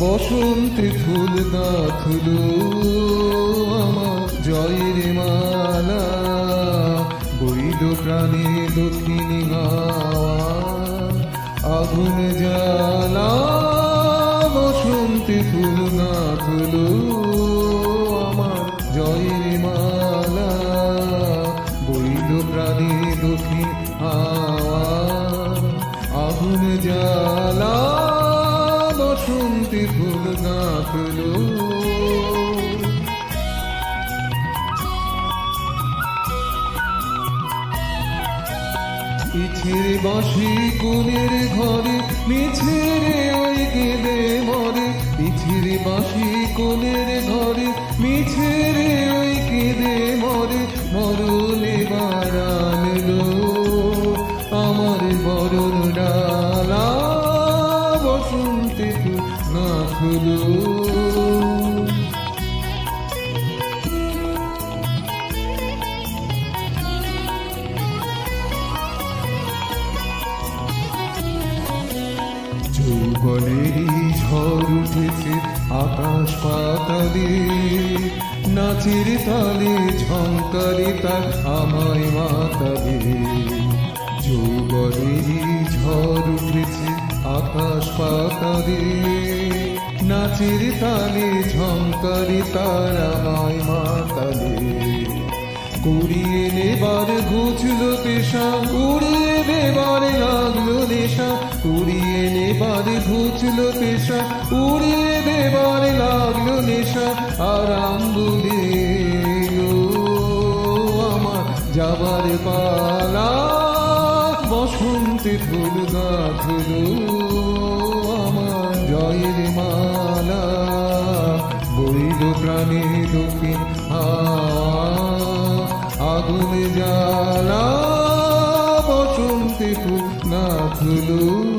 বসন্তে ফুল গাঁথলো আমার জয়ের মালা, বইল প্রাণে দক্ষিণী হাওয়া আগুন জ্বালা। বসন্তে ফুল গাঁথলো আমার জয়ের মালা, বইল প্রাণে দক্ষিণ হাওয়া আগুন জ্বালা। বসন্তে ফুল গাঁথলো ইছের বাঁশি কোনের ঘরে মিছে রে ওই কেঁদে মরে। ইছের বাঁশি কোনের ঘরে মিছে রে ওই কেঁদে মরে। মরণে বাড়ালো আমার বরণ ডালা, বসন্তে ফুল গাঁথলো। যৌবনেরই ঝড় উঠেছে আকাশ পাতালে, নাচের তালে ঝংকারে তার আমায় মাতালে। যৌবনেরই ঝড় উঠেছে আকাশ পাতালে, নাচের তালে ঝংকারে তার আমায় মাতালে। কুড়িয়ে নেবার ঘুচলো পেশা, উড়িয়ে দেবার লাগলো নেশা। কুড়িয়ে নেবার ঘুচলো পেশা, উড়িয়ে দেবার লাগলো নেশা। আরাম বলে আমার যাবার পালা, বসন্তে ফুল গাঁথলো আমার জয়ের মালা, বইল প্রাণে দক্ষিণ হাওয়া আগুন জ্বালা। বসন্তে ফুল গাঁথলো।